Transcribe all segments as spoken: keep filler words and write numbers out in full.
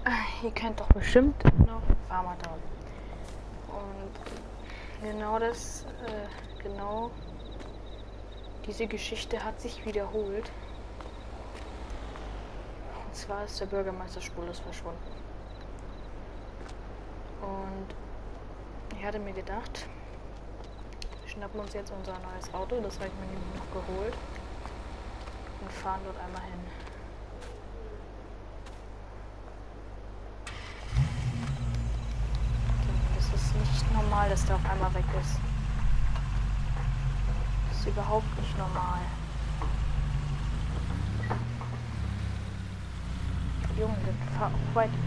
Ihr kennt doch bestimmt noch Pharmadown. Und genau das, äh, genau diese Geschichte hat sich wiederholt. Und zwar ist der Bürgermeister spurlos verschwunden. Und ich hatte mir gedacht, wir schnappen uns jetzt unser neues Auto, das habe ich mir nämlich noch geholt, und fahren dort einmal hin. Das ist nicht normal, dass der auf einmal weg ist. Das ist überhaupt nicht normal. Junge, dann fahr auch weit.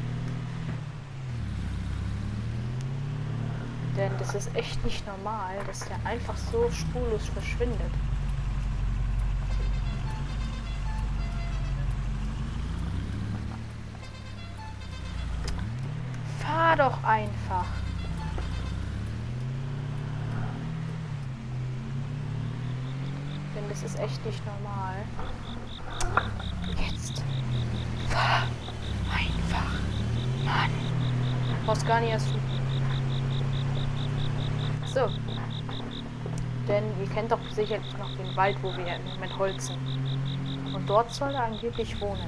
Denn das ist echt nicht normal, dass der einfach so spurlos verschwindet. Fahr doch einfach. Denn das ist echt nicht normal. Jetzt. Fahr einfach. Mann. Du brauchst gar nicht erst. So. Denn ihr kennt doch sicherlich noch den Wald, wo wir im Moment holzen. Und dort soll er angeblich wohnen.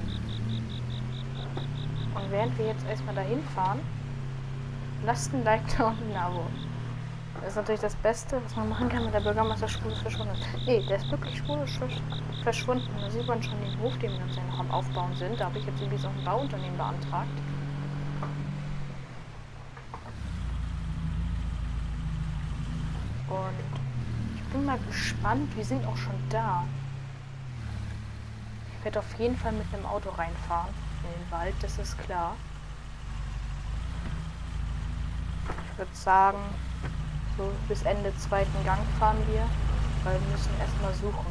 Und während wir jetzt erstmal dahin fahren, lasst ein Like da und ein Abo. Das ist natürlich das Beste, was man machen kann, wenn der Bürgermeister spurlos verschwunden ist. Nee, der ist wirklich spurlos verschwunden. Da sieht man schon den Hof, den wir uns ja noch am Aufbauen sind. Da habe ich jetzt irgendwie so ein Bauunternehmen beantragt. Und ich bin mal gespannt, wir sind auch schon da. Ich werde auf jeden Fall mit einem Auto reinfahren in den Wald, das ist klar. Ich würde sagen, so bis Ende zweiten Gang fahren wir, weil wir müssen erstmal suchen.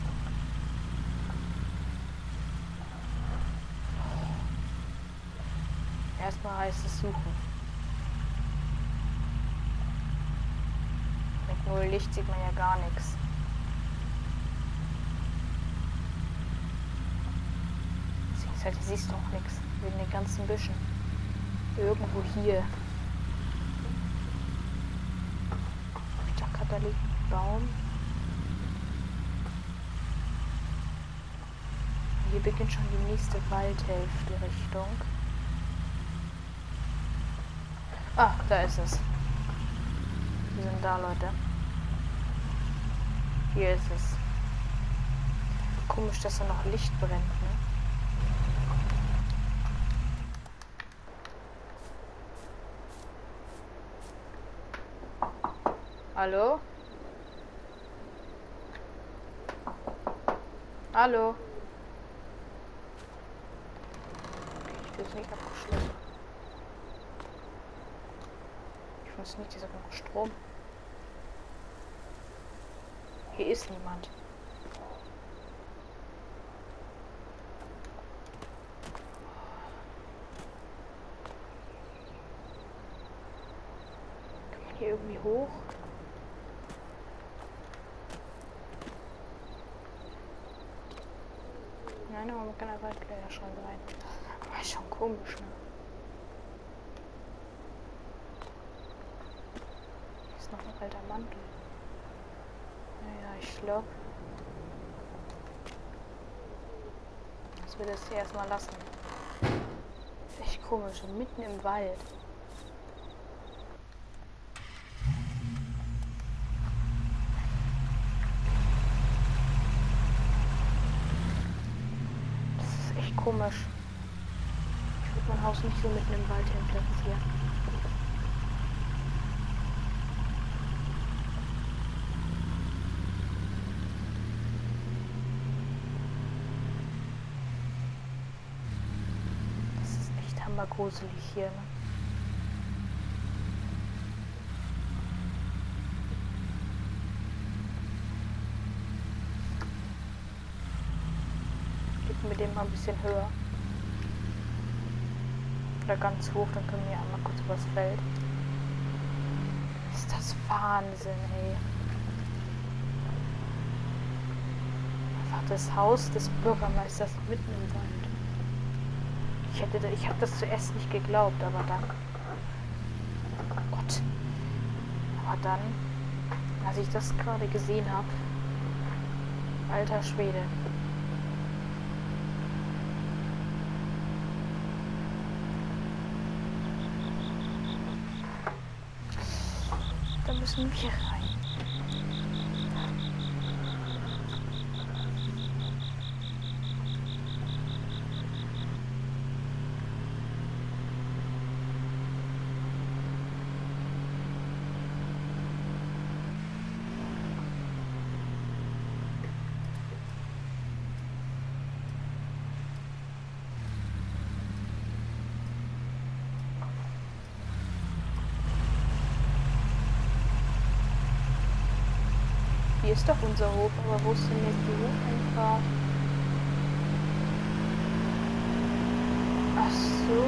Erstmal heißt es suchen. Mit null Licht sieht man ja gar nichts. Beziehungsweise siehst du auch nichts, wegen den ganzen Büschen. Irgendwo hier. Da liegt ein Baum. Hier beginnt schon die nächste Waldhälfte Richtung. Ah, da ist es. Wir sind da, Leute. Hier ist es. Komisch, dass da noch Licht brennt, ne? Hallo? Hallo? Okay, ich will es nicht abgeschlossen. Ich weiß nicht, dieser genug Strom. Hier ist niemand. Kann man hier irgendwie hoch? Nein, aber man kann einfach Kleiderschrank rein. Aber ist schon komisch, ne? Hier ist noch ein alter Mantel. Naja, ich glaube, dass wir das hier erstmal lassen. Echt komisch, und mitten im Wald. Komisch. Ich würde mein Haus nicht so mitten im Wald hin platzieren. Das ist echt hammergruselig hier, ne? Mit dem mal ein bisschen höher. Oder ganz hoch, dann können wir einmal kurz übers Feld. Ist das Wahnsinn, ey. Einfach das Haus des Bürgermeisters mitten im Wald. Ich hätte, ich habe das zuerst nicht geglaubt, aber dann, oh Gott, aber dann, als ich das gerade gesehen habe, alter Schwede. Da müssen wir rein. Hier ist doch unser Hof, aber wo ist denn jetzt die Hofeinfahrt? Ach so.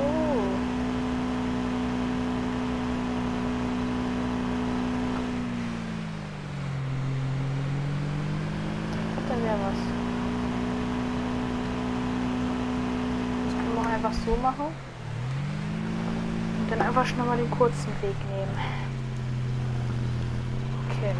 Hat er mir was? Das können wir auch einfach so machen. Und dann einfach schon mal den kurzen Weg nehmen. Okay.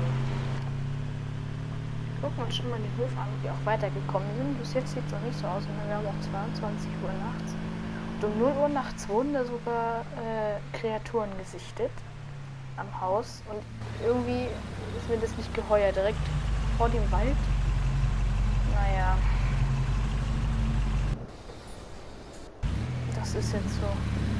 Gucken wir uns schon mal den Hof an, ob wir auch weitergekommen sind. Bis jetzt sieht es noch nicht so aus, und wir haben auch zweiundzwanzig Uhr nachts. Und um null Uhr nachts wurden da sogar äh, Kreaturen gesichtet am Haus. Und irgendwie ist mir das nicht geheuer, direkt vor dem Wald. Naja. Das ist jetzt so.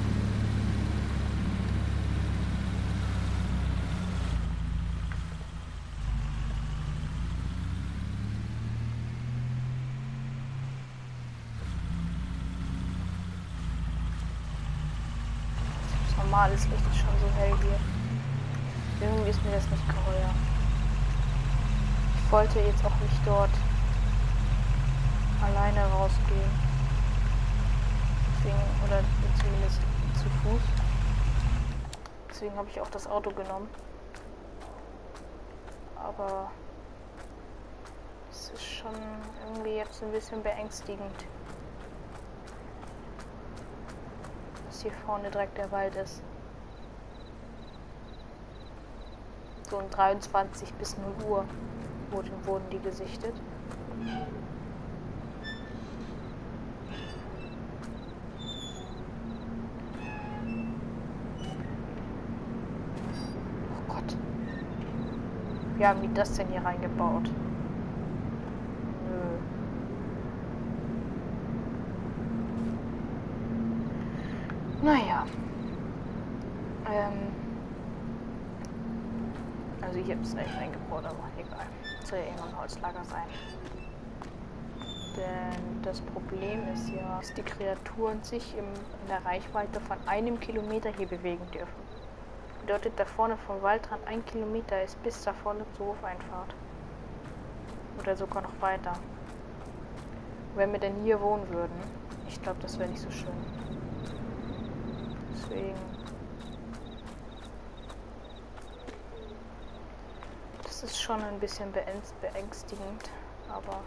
Normales Licht ist schon so hell hier. Irgendwie ist mir das nicht geheuer. Ich wollte jetzt auch nicht dort alleine rausgehen. Deswegen, oder zumindest zu Fuß. Deswegen habe ich auch das Auto genommen. Aber es ist schon irgendwie jetzt ein bisschen beängstigend. Hier vorne direkt der Wald ist. So um dreiundzwanzig bis null Uhr wurden, wurden die gesichtet. Oh Gott. Wie haben die das denn hier reingebaut? Naja. Ähm. Also ich habe es echt eingebaut, aber egal. Soll ja irgendwann ein Holzlager sein. Denn das Problem ist ja, dass die Kreaturen sich im, in der Reichweite von einem Kilometer hier bewegen dürfen. Bedeutet, da vorne vom Waldrand ein Kilometer ist bis da vorne zur Hofeinfahrt. Oder sogar noch weiter. Wenn wir denn hier wohnen würden, ich glaube, das wäre nicht so schön. Deswegen. Das ist schon ein bisschen beängstigend, aber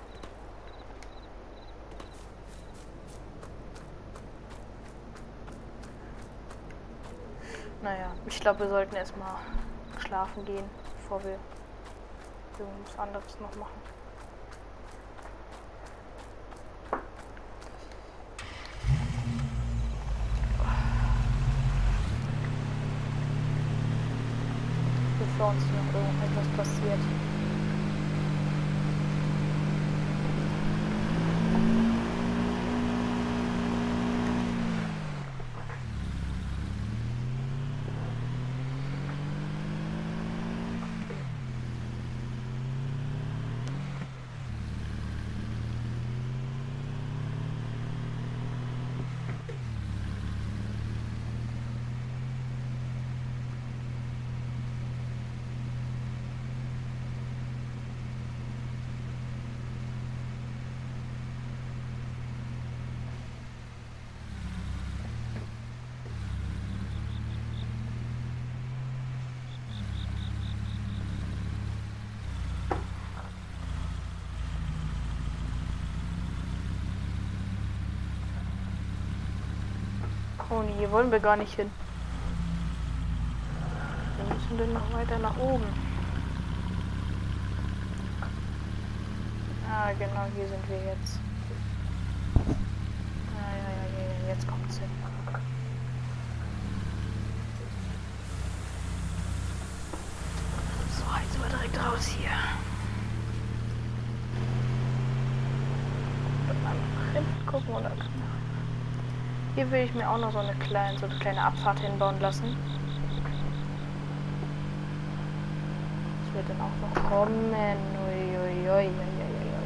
naja, ich glaube, wir sollten erstmal schlafen gehen, bevor wir irgendwas anderes noch machen. Bevor uns noch irgendetwas passiert. Oh nee, hier wollen wir gar nicht hin. Wir müssen dann noch weiter nach oben. Ah, genau, hier sind wir jetzt. Ja, ja, ja, ja, ja, jetzt kommt's hin. So, jetzt sind wir direkt raus hier. Mal nach hinten gucken oder hier will ich mir auch noch so eine kleine, so eine kleine Abfahrt hinbauen lassen. Das wird dann auch noch kommen. Ui, ui, ui, ui, ui, ui.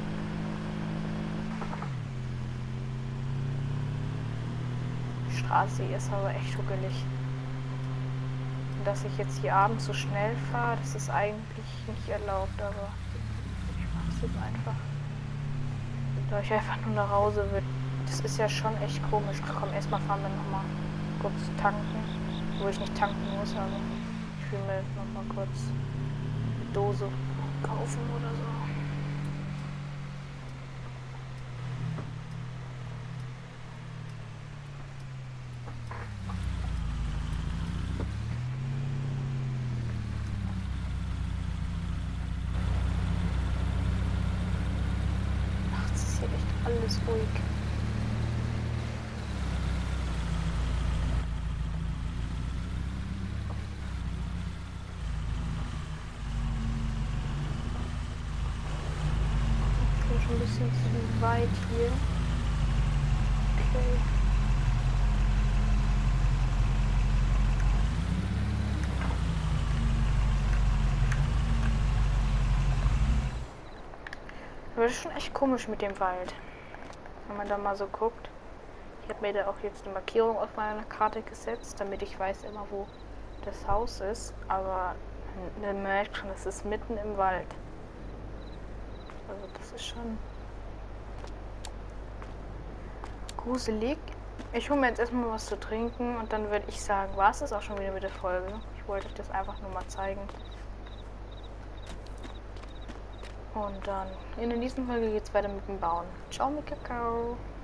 Die Straße hier ist aber echt huckelig. Und dass ich jetzt hier abends so schnell fahre, das ist eigentlich nicht erlaubt, aber ich mache es jetzt einfach. Da ich einfach nur nach Hause will. Das ist ja schon echt komisch. Komm, erstmal fahren wir nochmal kurz tanken. Wo ich nicht tanken muss, aber ich will mir nochmal kurz eine Dose kaufen oder so. Nachts ist hier echt alles ruhig. Ein bisschen zu weit hier. Okay. Aber das ist schon echt komisch mit dem Wald. Wenn man da mal so guckt. Ich habe mir da auch jetzt eine Markierung auf meiner Karte gesetzt, damit ich weiß immer, wo das Haus ist. Aber man merkt schon, es ist mitten im Wald. Also das ist schon gruselig. Ich hole mir jetzt erstmal was zu trinken und dann würde ich sagen, war es das auch schon wieder mit der Folge. Ich wollte euch das einfach nur mal zeigen. Und dann in der nächsten Folge geht es weiter mit dem Bauen. Ciao mit Kakao.